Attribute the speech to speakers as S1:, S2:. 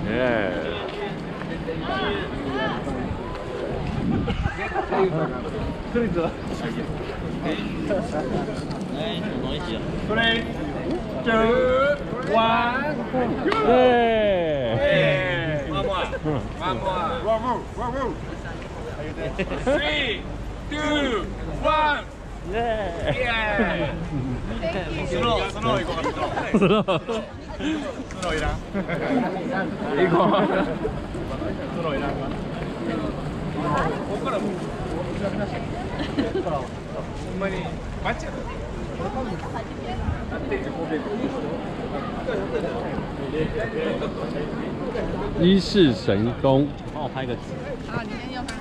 S1: 耶！
S2: 这里走。
S3: 哎，什么东西啊
S2: ？3、2、1，
S1: 耶！
S2: 妈妈，妈妈，哇呜哇呜！3、2、1。耶！スノー行こう。スノーいらん。行こう。スノーいらんか。ここからも。ほんまにバッチやろ。
S1: 伊势神宫。
S3: 帮我拍个纸。
S4: 好，你先用它。